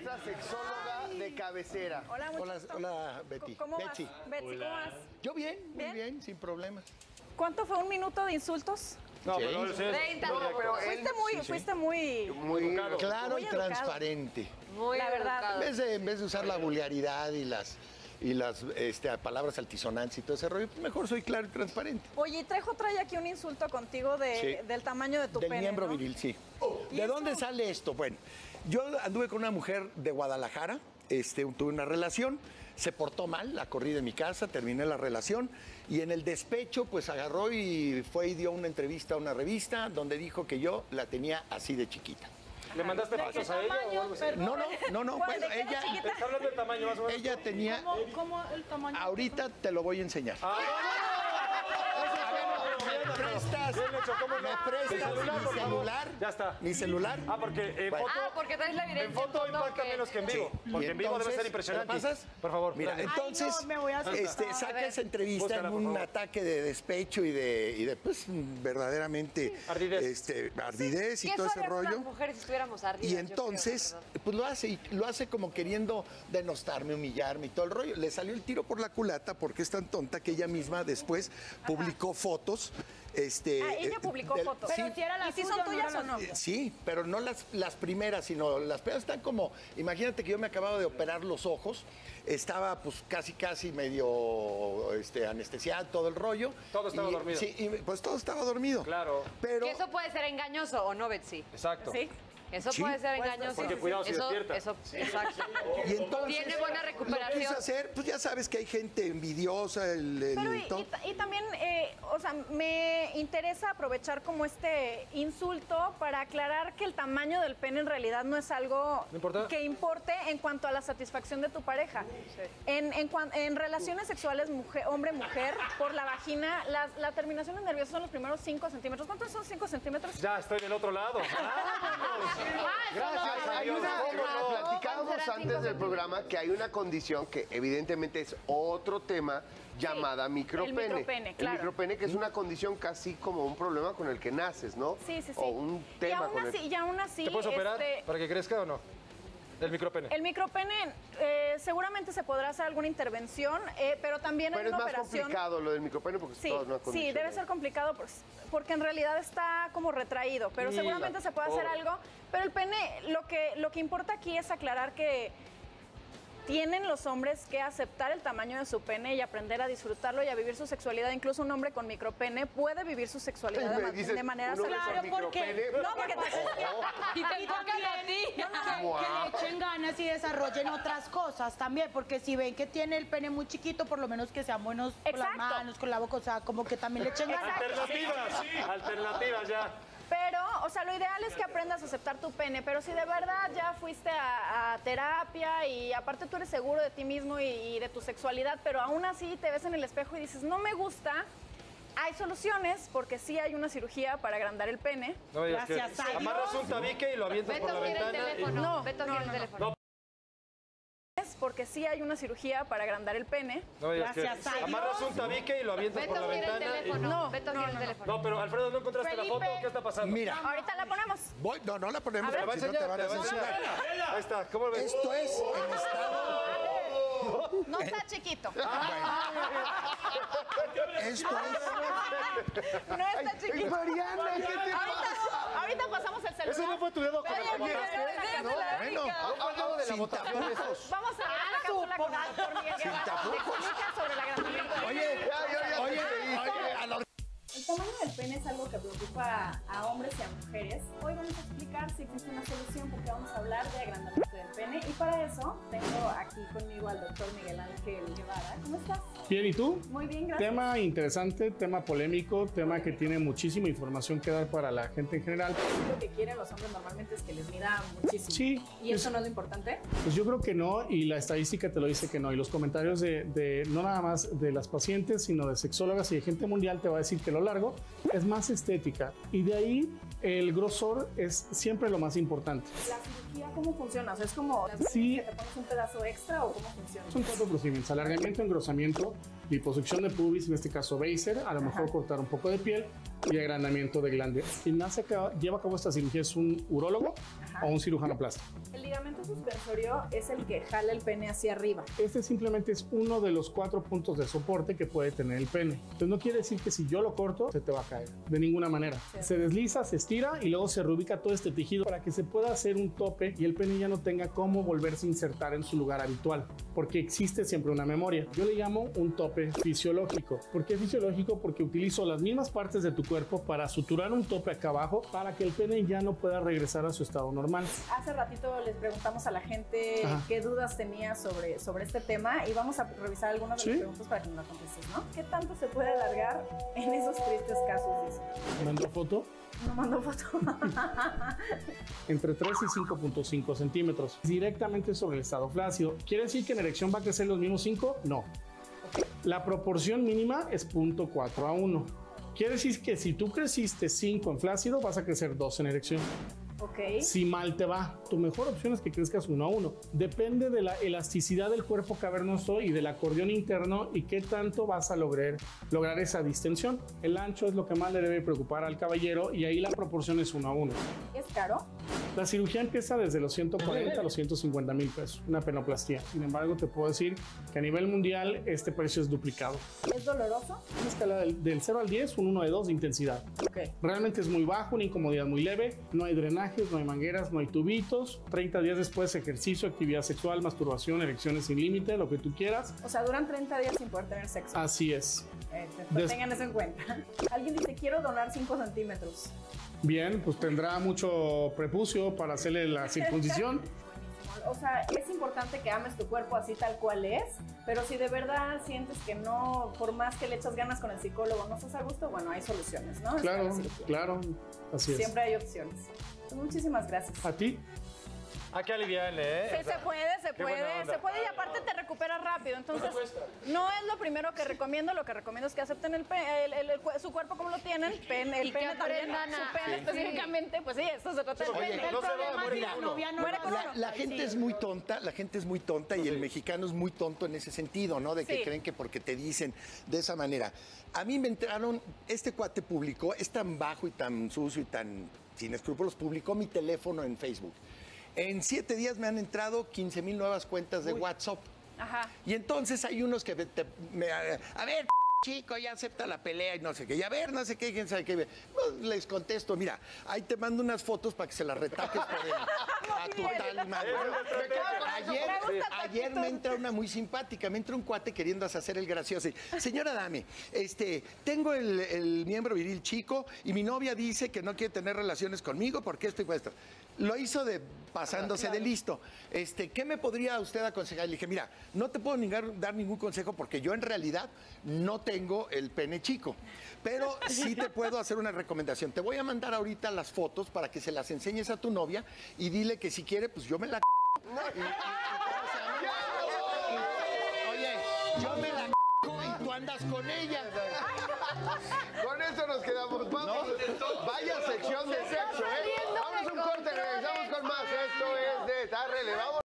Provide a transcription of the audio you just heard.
nuestra sexóloga de cabecera. Hola, Hola, Betty. ¿Cómo vas? Betsy. Betsy, ¿cómo vas? Yo bien, muy bien, sin problemas. ¿Cuánto fue un minuto de insultos? No, Sí. pero 30. No, pero él Fuiste muy educado. Claro muy y educado. transparente. Muy La verdad. educado. En vez de usar la vulgaridad y las palabras altisonantes y todo ese rollo, pues mejor soy claro y transparente. Oye, Trejo trae aquí un insulto contigo Sí. del tamaño de tu Del pene, miembro ¿no? viril, sí. ¿Y ¿De eso? dónde sale esto? Bueno, yo anduve con una mujer de Guadalajara, tuve una relación, se portó mal, la corrí de mi casa, terminé la relación y en el despecho pues agarró y fue y dio una entrevista a una revista donde dijo que yo la tenía así de chiquita. ¿Le mandaste pasos a ella o algo así? No. ¿Cuál? Bueno, ¿De qué era chiquita? ¿Está hablando del tamaño más o menos? ella tenía... ¿Cómo el tamaño? Ahorita te lo voy a enseñar. ¿Me prestas mi celular? Ya está. ¿Mi celular? Ah, porque en Bueno. foto... Porque traes la evidencia. En foto impacta menos que en vivo. Sí. Porque Y en vivo debe entonces, ser impresionante. ¿me la pasas? Por favor. Mira, dale. entonces, no, me voy a asustar. A saca ver. esa entrevista Búscala, en por un favor. ataque de despecho y de pues, verdaderamente... Ardidez. Ardidez y ¿Qué todo ese haríamos las rollo. mujeres si estuviéramos arriba? Y entonces, pues lo hace como queriendo denostarme, humillarme y todo el rollo. Le salió el tiro por la culata porque es tan tonta que ella misma después publicó fotos. Ella publicó fotos. Sí, Pero si era la ¿Y si suya son o no tuyas era o la no? suya? sí, pero no las primeras, sino las primeras están como, imagínate que yo me acababa de operar los ojos, estaba pues casi medio anestesiado, todo el rollo. Todo estaba dormido. Sí, y, pues todo estaba dormido. Claro. Pero Que eso puede ser engañoso o no, Betsy. Exacto. Sí. Eso Sí. puede ser engañoso. Porque cuidado si despierta. Eso, exacto. y entonces Tiene buena lo recuperación. quise hacer, pues ya sabes que hay gente envidiosa, Pero todo. y también, o sea, me interesa aprovechar como este insulto para aclarar que el tamaño del pene en realidad no es algo ¿No importa? que importe en cuanto a la satisfacción de tu pareja. En relaciones sexuales hombre-mujer, por la vagina, la terminación nerviosa son los primeros 5 centímetros. ¿Cuántos son 5 centímetros? Ya estoy del otro lado. Gracias a Hay Dios. platicábamos serán antes 5 del programa que hay una condición que evidentemente es otro tema llamada micropene. el micropene, claro. El micropene, que es una condición casi como un problema con el que naces, ¿no? Sí. O un tema con el que... Y aún así, ¿Te puedes operar para que crezca o no? El micropene. el micropene seguramente se podrá hacer alguna intervención, pero también Pero hay es una más operación. complicado lo del micropene porque Sí, es toda una sí, condición. debe ser complicado porque en realidad está como retraído, pero Y seguramente se puede hacer pobre. algo. Pero el pene, lo que importa aquí es aclarar que tienen los hombres que aceptar el tamaño de su pene y aprender a disfrutarlo y a vivir su sexualidad. Incluso un hombre con micropene puede vivir su sexualidad Me dices, de manera un hombre con saludable. Claro, porque- micropene, No, porque Y también que le echen ganas y desarrollen otras cosas también, porque si ven que tiene el pene muy chiquito, por lo menos que sean buenos con las Exacto. manos, con la boca, o sea, como que también le echen ganas. Alternativas. Alternativas ya. Pero, o sea, lo ideal es que aprendas a aceptar tu pene, pero si de verdad ya fuiste a terapia y aparte tú eres seguro de ti mismo y de tu sexualidad, pero aún así te ves en el espejo y dices, no me gusta, hay soluciones, porque sí hay una cirugía para agrandar el pene. No digas que Gracias a Dios. amarras un tabique y lo avientas por Beto la quiere el ventana. teléfono. No, Beto quiere el teléfono. Porque sí hay una cirugía para agrandar el pene. No digas que Gracias a Dios. amarras un tabique y lo avientas por Beto la quiere el ventana. teléfono. No, Beto quiere el teléfono. No, pero Alfredo, ¿no encontraste la Felipe. foto? ¿Qué está pasando? Mira, Ahorita la ponemos. no la ponemos A ver. porque si no te van a Te va a censurar. enseñar. Ahí está, ¿cómo lo ves? Esto es en estado... No está chiquito. Esto es... No está chiquito. Mariana, ¿qué te pasa? Ahorita pasamos el celular. Ese no fue tu dedo con el que Oye, votaste. Bueno, Hablamos de la sin votación. tapujos. Vamos a ver la cápsula con por Miguel Guevara. Le explica sobre el agrandamiento. Oye, Ya, a los... El tamaño del pene es algo que preocupa a hombres y a mujeres. Hoy vamos a explicar si existe una solución porque vamos a hablar de agrandamiento del pene y para eso tengo aquí conmigo al doctor Miguel Ángel Guevara. ¿Cómo estás? Bien, ¿y tú? Muy bien, gracias. Tema interesante, tema polémico, tema que tiene muchísima información que dar para la gente en general. Lo que quieren los hombres normalmente es que les mida muchísimo. Sí. ¿Y eso no es lo importante? Pues yo creo que no, y la estadística te lo dice que no. Y los comentarios de no nada más de las pacientes, sino de sexólogas y de gente mundial te va a decir que lo largo es más estética. Y de ahí el grosor es siempre lo más importante. ¿La cirugía cómo funciona? O sea, ¿es como Sí. que te pones un pedazo extra o cómo funciona? Son 4 procedimientos: alargamiento, engrosamiento, liposucción de pubis, en este caso Baser, a lo mejor cortar un poco de piel, y agrandamiento de glande. Quien lleva a cabo esta cirugía es un urólogo o un cirujano plástico. El ligamento suspensorio es el que jala el pene hacia arriba. Este simplemente es uno de los 4 puntos de soporte que puede tener el pene. Entonces no quiere decir que si yo lo corto, se te va a caer. De ninguna manera. Se desliza, se estira y luego se reubica todo este tejido para que se pueda hacer un tope y el pene ya no tenga cómo volverse a insertar en su lugar habitual. Porque existe siempre una memoria. Yo le llamo un tope fisiológico. ¿Por qué fisiológico? Porque utilizo las mismas partes de tu cuerpo para suturar un tope acá abajo para que el pene ya no pueda regresar a su estado normal. Hace ratito les preguntamos a la gente qué dudas tenía sobre este tema y vamos a revisar algunas de las preguntas para que nos las contestes, ¿no? ¿Qué tanto se puede alargar en esos tristes casos? Dice. ¿Mando foto? No mandó foto. Entre 3 y 5.5 centímetros. Directamente sobre el estado flácido. ¿Quiere decir que en erección va a crecer los mismos 5? No. La proporción mínima es 0.4 a 1. Quiere decir que si tú creciste 5 en flácido, vas a crecer 2 en erección. Si mal te va, tu mejor opción es que crezcas 1 a 1. Depende de la elasticidad del cuerpo cavernoso y del acordeón interno y qué tanto vas a lograr esa distensión. El ancho es lo que más le debe preocupar al caballero y ahí la proporción es 1 a 1. ¿Es caro? La cirugía empieza desde los 140 a los 150 mil pesos, una penoplastía. Sin embargo, te puedo decir que a nivel mundial este precio es duplicado. ¿Es doloroso? Una escala del 0 al 10, un 1 de 2 de intensidad. Realmente es muy bajo, una incomodidad muy leve, no hay drenajes, no hay mangueras, no hay tubitos. 30 días después, ejercicio, actividad sexual, masturbación, erecciones sin límite, lo que tú quieras. O sea, duran 30 días sin poder tener sexo. Así es. Tengan eso en cuenta. Alguien dice, quiero donar 5 centímetros. Bien, pues tendrá mucho prepucio para hacerle la circuncisión. O sea, es importante que ames tu cuerpo así tal cual es, pero si de verdad sientes que no, por más que le echas ganas con el psicólogo, no estás a gusto, bueno, hay soluciones, ¿no? Claro, así es. Siempre hay opciones. Muchísimas gracias. ¿A ti? Hay que aliviarle, ¿eh? Sí, se puede y aparte te recuperas rápido. Entonces, no es lo primero que recomiendo. Lo que recomiendo es que acepten su cuerpo como lo tienen, el pene también, su pene específicamente. Pues sí, esto se trata del pene. No se va a morir uno. La gente es muy tonta y el mexicano es muy tonto en ese sentido, ¿no? De que creen que porque te dicen de esa manera. A mí me entraron, este cuate publicó, es tan bajo y tan sucio y tan sin escrúpulos, publicó mi teléfono en Facebook. En 7 días me han entrado 15,000 nuevas cuentas de WhatsApp. Y entonces hay unos que a ver, chico, ya acepta la pelea y no sé qué. Y a ver, no sé qué, quién sabe qué. Pues les contesto, mira, ahí te mando unas fotos para que se las retaques a tu tal madre. Ayer me entra una muy simpática, me entra un cuate queriendo hacer el gracioso. Señora dame, tengo el miembro viril chico y mi novia dice que no quiere tener relaciones conmigo porque esto y esto. Lo hizo pasándose de listo. ¿Qué me podría usted aconsejar? Le dije, mira, no te puedo dar ningún consejo porque yo en realidad no tengo el pene chico, pero sí te puedo hacer una recomendación. Te voy a mandar ahorita las fotos para que se las enseñes a tu novia y dile que si quiere, pues yo me la oye, yo me la y tú andas con ella. Con eso nos quedamos. Vamos. Vaya sección de sexo, ¿eh? Vamos a un corte, regresamos con más. Esto es de Tarre, le vamos.